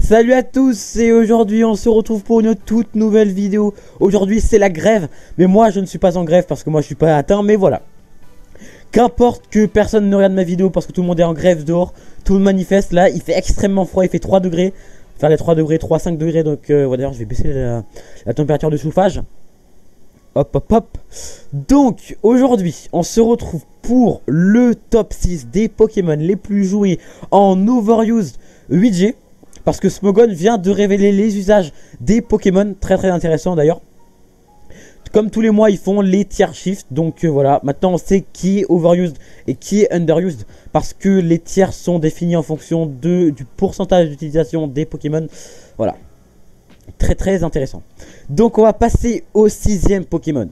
Salut à tous et aujourd'hui on se retrouve pour une toute nouvelle vidéo. Aujourd'hui c'est la grève, mais moi je ne suis pas en grève parce que moi je suis pas atteint, mais voilà. Qu'importe que personne ne regarde ma vidéo parce que tout le monde est en grève dehors, tout le monde manifeste. Là il fait extrêmement froid, il fait 3 degrés, enfin les 3 degrés, 3-5 degrés, donc ouais, d'ailleurs je vais baisser la température de chauffage. Hop hop hop. Donc aujourd'hui on se retrouve pour le top 6 des Pokémon les plus joués en Overused 8G. Parce que Smogon vient de révéler les usages des Pokémon, très intéressant d'ailleurs. Comme tous les mois ils font les tier shifts, donc voilà, maintenant on sait qui est overused et qui est underused. Parce que les tiers sont définis en fonction du pourcentage d'utilisation des Pokémon. Voilà, très intéressant. Donc on va passer au 6ème Pokémon.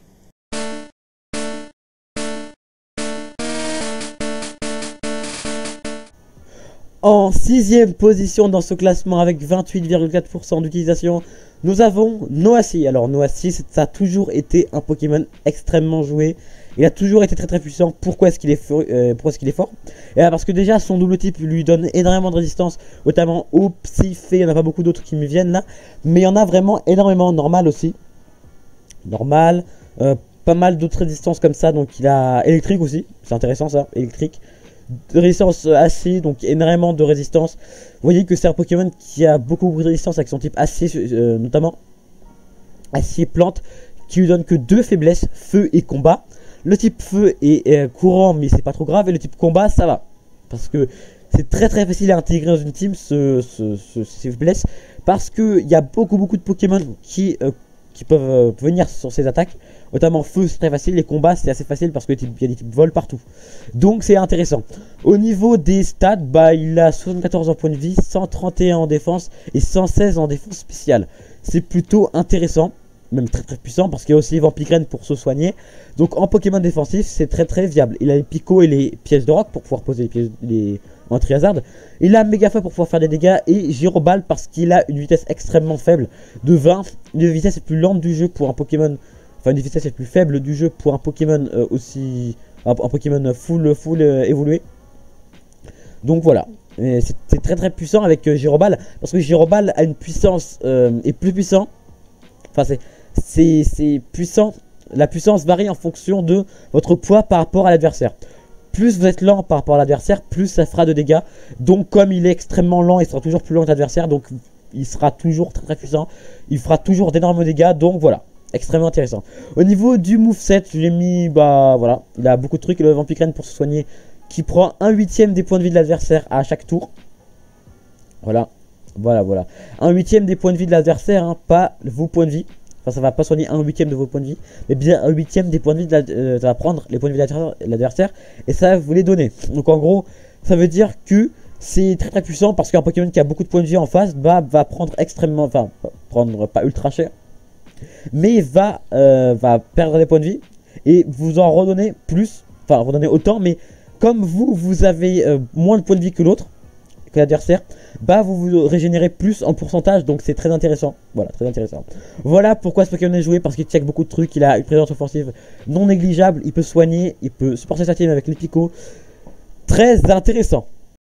En 6ème position dans ce classement avec 28,4% d'utilisation, nous avons Noassi. Alors Noassi, ça a toujours été un Pokémon extrêmement joué. Il a toujours été très puissant. Pourquoi est-ce qu'il est, fort? Parce que déjà son double type lui donne énormément de résistance, notamment au Psy-Fée. Il n'y en a pas beaucoup d'autres qui me viennent là, mais il y en a vraiment énormément. Normal aussi. Normal. Pas mal d'autres résistances comme ça. Donc il a électrique aussi. C'est intéressant ça, électrique. De résistance acier, donc énormément de résistance. Vous voyez que c'est un Pokémon qui a beaucoup de résistance avec son type acier, notamment acier plante, qui lui donne que 2 faiblesses, feu et combat. Le type feu est courant, mais c'est pas trop grave, et le type combat ça va, parce que c'est très facile à intégrer dans une team ces faiblesses, parce que il y a beaucoup de Pokémon qui peuvent venir sur ces attaques. Notamment feu c'est très facile, les combats c'est assez facile parce qu'il y a des types vol partout. Donc c'est intéressant. Au niveau des stats, il a 74 en points de vie, 131 en défense et 116 en défense spéciale. C'est plutôt intéressant, même très puissant parce qu'il y a aussi Vampigren pour se soigner. Donc en Pokémon défensif c'est très viable. Il a les picots et les pièces de rock pour pouvoir poser les anti-hazard. Il a Mégafeu pour pouvoir faire des dégâts et Gyroball parce qu'il a une vitesse extrêmement faible de 20. Une vitesse plus lente du jeu pour un Pokémon. Enfin une vitesse plus faible du jeu pour un Pokémon un Pokémon full évolué. Donc voilà, c'est très puissant avec Gyroball. Parce que Gyroball a une puissance est plus puissant. Enfin c'est puissant. La puissance varie en fonction de votre poids par rapport à l'adversaire. Plus vous êtes lent par rapport à l'adversaire, plus ça fera de dégâts. Donc comme il est extrêmement lent, il sera toujours plus lent que l'adversaire. Donc il sera toujours très puissant. Il fera toujours d'énormes dégâts. Donc voilà, extrêmement intéressant. Au niveau du moveset, je l'ai mis, voilà. Il a beaucoup de trucs. Le Vampigren pour se soigner qui prend 1/8 des points de vie de l'adversaire à chaque tour. Voilà. 1/8 des points de vie de l'adversaire, hein, pas vos points de vie. Enfin, ça va pas soigner 1/8 de vos points de vie, mais bien 1/8 des points de vie ça va prendre les points de vie de l'adversaire et ça va vous les donner. Donc en gros, ça veut dire que c'est très puissant parce qu'un Pokémon qui a beaucoup de points de vie en face va prendre extrêmement, enfin prendre pas ultra cher, mais va perdre des points de vie et vous en redonner plus, enfin redonner autant, mais comme vous avez moins de points de vie que l'autre, que l'adversaire, vous régénérez plus en pourcentage, donc c'est très intéressant. Voilà, très intéressant. Voilà pourquoi ce Pokémon est joué, parce qu'il check beaucoup de trucs, il a une présence offensive non négligeable, il peut soigner, il peut supporter sa team avec les picots. Très intéressant.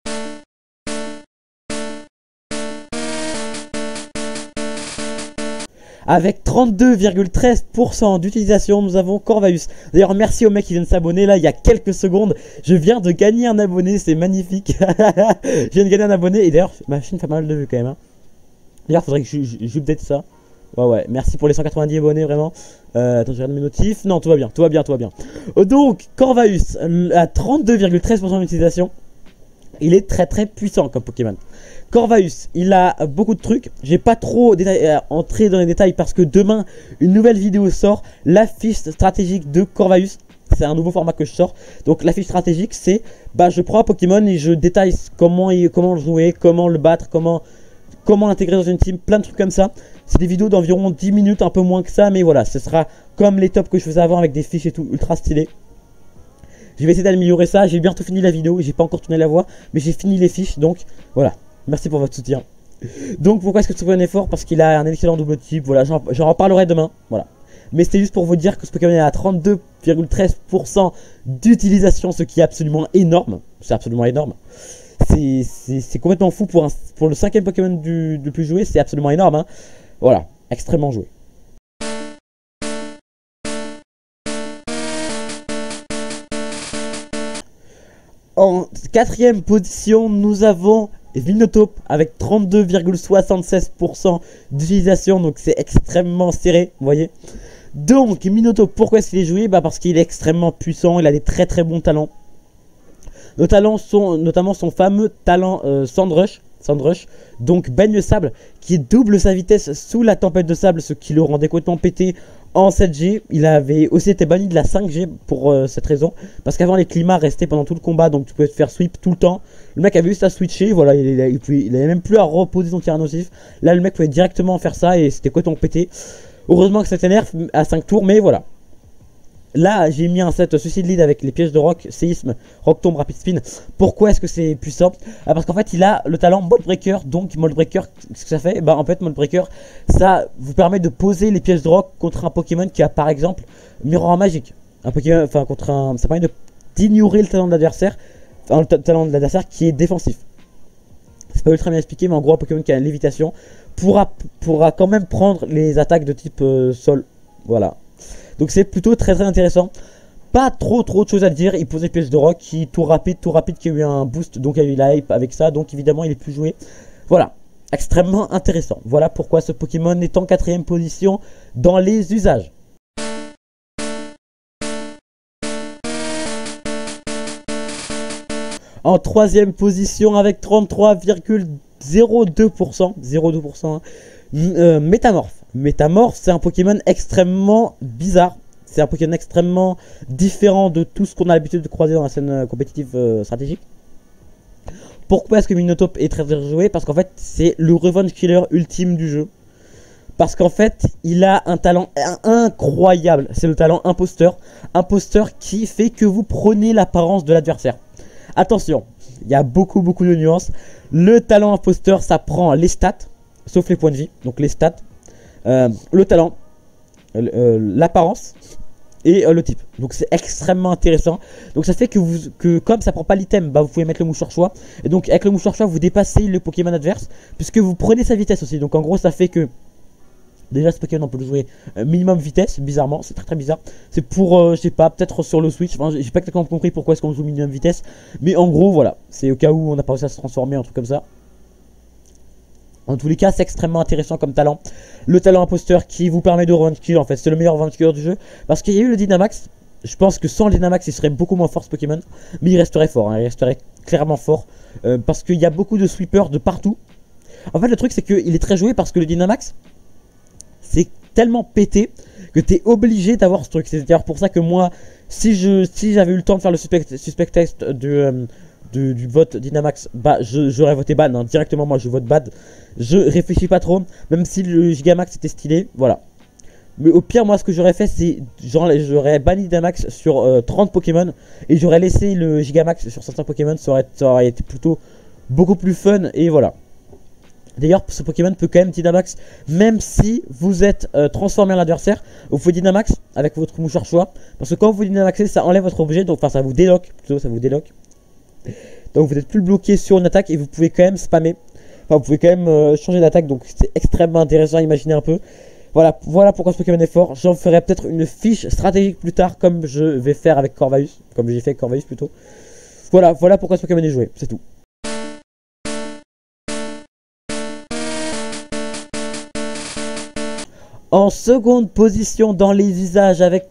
Avec 32,13% d'utilisation, nous avons Corvaus. D'ailleurs, merci au mec qui vient de s'abonner là il y a quelques secondes. Je viens de gagner un abonné, c'est magnifique. Je viens de gagner un abonné et d'ailleurs, ma chaîne fait pas mal de vues quand même. Hein. D'ailleurs, faudrait que j'update ça. Ouais, merci pour les 190 abonnés, vraiment. Attends, je regarde mes notifs. Non, tout va bien. Donc, Corvaus à 32,13% d'utilisation. Il est très puissant comme Pokémon. Corvaus, il a beaucoup de trucs. J'ai pas trop entré dans les détails parce que demain, une nouvelle vidéo sort. La fiche stratégique de Corvaus. C'est un nouveau format que je sors. Donc la fiche stratégique, c'est je prends un Pokémon et je détaille comment le jouer, comment le battre, comment l'intégrer dans une team, plein de trucs comme ça. C'est des vidéos d'environ 10 minutes, un peu moins que ça, mais voilà, ce sera comme les tops que je faisais avant avec des fiches et tout, ultra stylé. Je vais essayer d'améliorer ça, j'ai bientôt fini la vidéo, j'ai pas encore tourné la voix, mais j'ai fini les fiches, donc voilà, merci pour votre soutien. Donc pourquoi est-ce que ce Pokémon est fort? Parce qu'il a un excellent double type, voilà, j'en reparlerai demain, voilà. Mais c'était juste pour vous dire que ce Pokémon est à 32,13% d'utilisation, ce qui est absolument énorme, c'est absolument énorme. C'est complètement fou pour le cinquième Pokémon du plus joué, c'est absolument énorme, hein. Voilà, extrêmement joué. En quatrième position, nous avons Vinotaupe avec 32,76% d'utilisation, donc c'est extrêmement serré, vous voyez. Donc Vinotaupe, pourquoi est-ce qu'il est joué? Bah parce qu'il est extrêmement puissant, il a des très très bons talents. Nos talents sont notamment son fameux talent Sandrush, donc baigne sable, qui double sa vitesse sous la tempête de sable, ce qui le rendait complètement pété en 7G. Il avait aussi été banni de la 5G pour cette raison, parce qu'avant les climats restaient pendant tout le combat, donc tu pouvais te faire sweep tout le temps. Le mec avait juste à switcher, voilà, il avait même plus à reposer son tir nocif. Là le mec pouvait directement faire ça et c'était complètement pété. Heureusement que c'était nerf à 5 tours, mais voilà. Là, j'ai mis un set Suicide Lead avec les pièges de rock, séisme, rock tombe, rapid spin. Pourquoi est-ce que c'est puissant? Parce qu'en fait, il a le talent Mold Breaker. Donc, Mold Breaker, ce que ça fait, bah en fait, Mold Breaker, ça vous permet de poser les pièges de rock contre un Pokémon qui a par exemple Miroir magique. Un Pokémon, enfin, contre un. Ça permet d'ignorer le talent de l'adversaire, enfin, le talent de l'adversaire qui est défensif. C'est pas ultra bien expliqué, mais en gros, un Pokémon qui a lévitation pourra quand même prendre les attaques de type sol. Voilà. Donc c'est plutôt très intéressant. Pas trop de choses à dire. Il pose des pièces de rock qui tout rapide qui a eu un boost. Donc il y a eu la hype avec ça. Donc évidemment il est plus joué. Voilà. Extrêmement intéressant. Voilà pourquoi ce Pokémon est en 4ème position dans les usages. En 3ème position avec 33,02%. 0,2%. Métamorphe. Métamorphe, c'est un Pokémon extrêmement bizarre. C'est un Pokémon extrêmement différent de tout ce qu'on a l'habitude de croiser dans la scène compétitive stratégique. Pourquoi est-ce que Vinotaupe est très joué? Parce qu'en fait, c'est le revenge killer ultime du jeu. Parce qu'en fait, il a un talent incroyable. C'est le talent imposteur. Imposteur qui fait que vous prenez l'apparence de l'adversaire. Attention, il y a beaucoup de nuances. Le talent imposteur, ça prend les stats, sauf les points de vie. Donc les stats. Le talent, l'apparence et le type. Donc c'est extrêmement intéressant. Donc ça fait que comme ça prend pas l'item, bah vous pouvez mettre le mouchoir choix. Et donc avec le mouchoir choix vous dépassez le Pokémon adverse, puisque vous prenez sa vitesse aussi. Donc en gros ça fait que déjà ce Pokémon on peut le jouer minimum vitesse. Bizarrement c'est très bizarre. C'est pour je sais pas, peut-être sur le Switch. Enfin j'ai pas exactement compris pourquoi est-ce qu'on joue minimum vitesse. Mais en gros voilà, c'est au cas où on n'a pas réussi à se transformer, un truc comme ça. En tous les cas, c'est extrêmement intéressant comme talent. Le talent imposteur qui vous permet de revenge kill, en fait, c'est le meilleur revenge killer du jeu. Parce qu'il y a eu le Dynamax. Je pense que sans le Dynamax, il serait beaucoup moins fort ce Pokémon. Mais il resterait fort, hein, il resterait clairement fort. Parce qu'il y a beaucoup de sweepers de partout. En fait, le truc, c'est qu'il est très joué parce que le Dynamax, c'est tellement pété que tu es obligé d'avoir ce truc. C'est d'ailleurs pour ça que moi, si j'avais eu le temps de faire le suspect test du vote Dynamax, bah j'aurais voté ban, hein. Directement moi je vote bad. Je réfléchis pas trop, même si le Gigamax était stylé, voilà. Mais au pire moi ce que j'aurais fait c'est j'aurais banni Dynamax sur 30 Pokémon et j'aurais laissé le Gigamax sur certains Pokémon. Ça aurait été plutôt beaucoup plus fun et voilà. D'ailleurs ce Pokémon peut quand même Dynamax même si vous êtes transformé en adversaire. Vous pouvez Dynamax avec votre mouchoir choix, parce que quand vous Dynamaxez ça enlève votre objet, donc enfin ça vous déloque plutôt, ça vous déloque. Donc vous n'êtes plus bloqué sur une attaque et vous pouvez quand même spammer. Enfin vous pouvez quand même changer d'attaque, donc c'est extrêmement intéressant à imaginer un peu. Voilà pourquoi ce Pokémon est fort. J'en ferai peut-être une fiche stratégique plus tard comme je vais faire avec Corvalus. Comme j'ai fait avec Corvalus plutôt. Voilà pourquoi ce Pokémon est joué, c'est tout. En seconde position dans les usages avec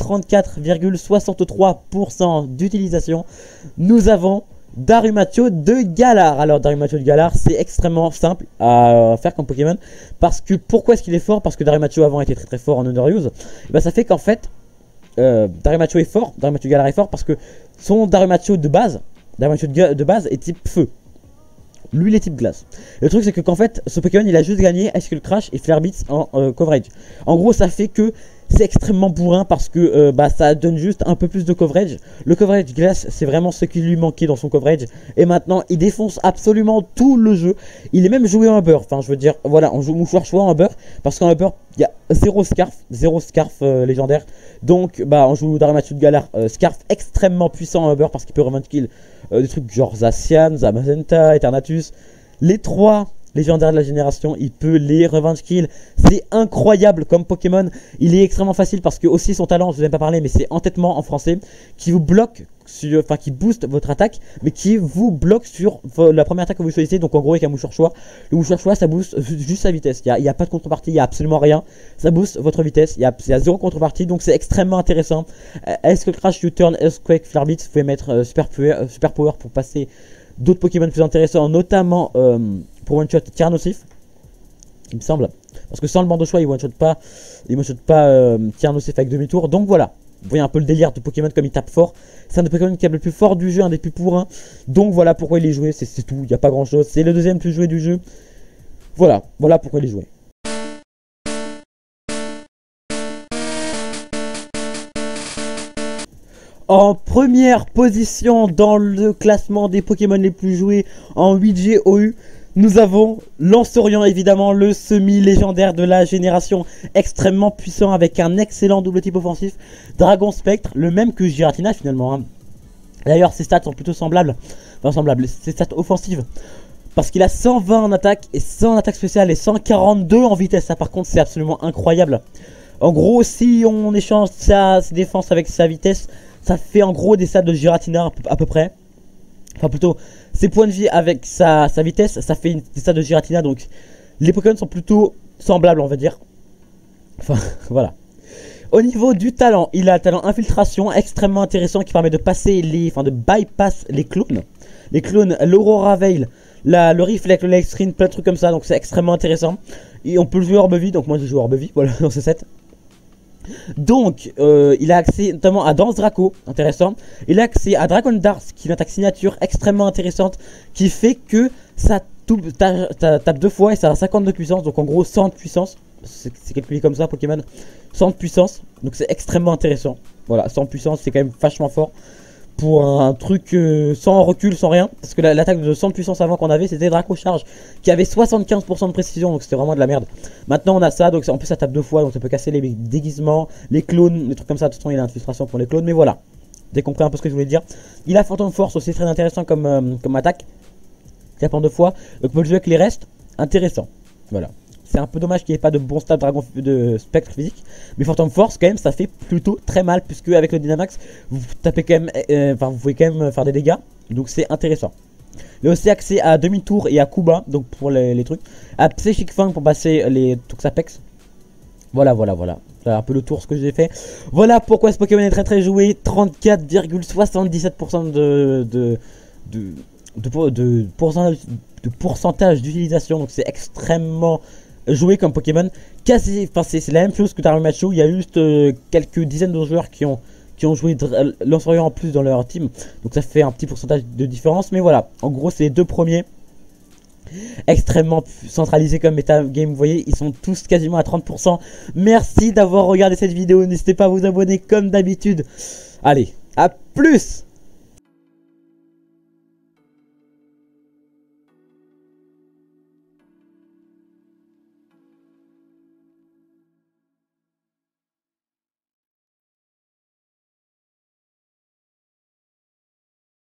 34,63% d'utilisation, nous avons Darumachio de Galar. Alors Darumachio de Galar, c'est extrêmement simple à faire comme Pokémon. Parce que pourquoi est-ce qu'il est fort? Parce que Darumachio avant était très fort en underuse. Et bah ça fait qu'en fait Darumachio est fort, Darumachio de Galar est fort parce que son Darumachio de base, de base est type feu. Lui il est type glace. Le truc c'est que qu'en fait ce Pokémon il a juste gagné Ice Skull Crash et Flare Beats en coverage. En gros ça fait que c'est extrêmement bourrin parce que bah, ça donne juste un peu plus de coverage. Le coverage glace, c'est vraiment ce qui lui manquait dans son coverage. Et maintenant, il défonce absolument tout le jeu. Il est même joué en Humber. Enfin, je veux dire, voilà, on joue mouchoir choix en Humber. Parce qu'en Humber, il y a zéro scarf légendaire. Donc, bah, on joue Daramatsu de Galar. Scarf extrêmement puissant en Humber parce qu'il peut revenge kill des trucs genre Zacian, Zamazenta, Eternatus. Les 3 légendaires de la génération, il peut les revenge kill. C'est incroyable comme Pokémon. Il est extrêmement facile parce que aussi son talent, je vous ai pas parlé, mais c'est entêtement en français, qui vous bloque, enfin qui booste votre attaque, mais qui vous bloque sur la première attaque que vous choisissez. Donc en gros avec un mouchoir choix, le mouchoir choix ça booste juste sa vitesse. Il n'y a pas de contrepartie, il n'y a absolument rien. Ça booste votre vitesse, il y a zéro contrepartie, donc c'est extrêmement intéressant. Est-ce que Crash, U-Turn, Earthquake, Flarbit, vous pouvez mettre Super Power pour passer d'autres Pokémon plus intéressants, notamment pour one shot Tiernosif, il me semble, parce que sans le bandeau choix il one shot pas Tiernosif avec demi-tour. Donc voilà, vous voyez un peu le délire de Pokémon comme il tape fort. C'est un des Pokémon qui est le plus fort du jeu, un des plus pourrins. Donc voilà pourquoi il est joué, c'est tout, il n'y a pas grand chose. C'est le deuxième plus joué du jeu. Voilà pourquoi il est joué. En première position dans le classement des Pokémon les plus joués en 8G OU, nous avons Lansorian, évidemment le semi-légendaire de la génération, extrêmement puissant avec un excellent double type offensif. Dragon Spectre, le même que Giratina finalement. D'ailleurs ses stats sont plutôt semblables, ses stats offensives. Parce qu'il a 120 en attaque et 100 en attaque spéciale et 142 en vitesse. Ça par contre c'est absolument incroyable. En gros si on échange sa défense avec sa vitesse, ça fait en gros des stats de Giratina à peu près. Enfin plutôt, ses points de vie avec sa vitesse, ça fait des stats de Giratina. Donc les Pokémon sont plutôt semblables on va dire. Enfin voilà. Au niveau du talent, il a un talent infiltration extrêmement intéressant qui permet de passer de bypass les clones. Les clones, l'Aurora Veil, le Rift avec le Light Screen, plein de trucs comme ça. Donc c'est extrêmement intéressant. Et on peut le jouer Orbe Vie, donc moi j'ai joué Orbe Vie, voilà dans ce set. Donc, il a accès notamment à Danse Draco, intéressant. Il a accès à Dragon Dart, qui est une attaque signature extrêmement intéressante, qui fait que ça tape 2 fois et ça a 50 de puissance. Donc en gros 100 de puissance, c'est calculé comme ça Pokémon, 100 de puissance. Donc c'est extrêmement intéressant. Voilà, 100 de puissance c'est quand même vachement fort pour un truc sans recul, sans rien. Parce que l'attaque de 100 de puissance avant qu'on avait, c'était Draco Charge, qui avait 75% de précision, donc c'était vraiment de la merde. Maintenant on a ça, donc en plus ça tape 2 fois, donc ça peut casser les déguisements, les clones, les trucs comme ça. De toute façon il a une frustration pour les clones, mais voilà, vous avez compris un peu ce que je voulais dire. Il a Phantom Force aussi, très intéressant comme attaque, tapant 2 fois, donc on peut le jouer avec les restes, intéressant. Voilà. C'est un peu dommage qu'il n'y ait pas de bon stat de spectre physique. Mais Phantom Force, quand même, ça fait plutôt très mal. Puisque avec le Dynamax, vous tapez quand même. Vous pouvez quand même faire des dégâts. Donc c'est intéressant. Il y a aussi accès à demi-tour et à Kuba. Donc pour les trucs. À Psychic Fang pour passer les Toxapex. Voilà. C'est un peu le tour ce que j'ai fait. Voilà pourquoi ce Pokémon est très très joué. 34,77% de pourcentage d'utilisation. Donc c'est extrêmement joué comme Pokémon. Quasi, enfin c'est la même chose que Daramatsu. Il y a juste quelques dizaines de joueurs qui ont joué Lansorian en plus dans leur team. Donc ça fait un petit pourcentage de différence. Mais voilà, en gros c'est les 2 premiers. Extrêmement centralisés comme metagame. Vous voyez, ils sont tous quasiment à 30%. Merci d'avoir regardé cette vidéo. N'hésitez pas à vous abonner comme d'habitude. Allez, à plus!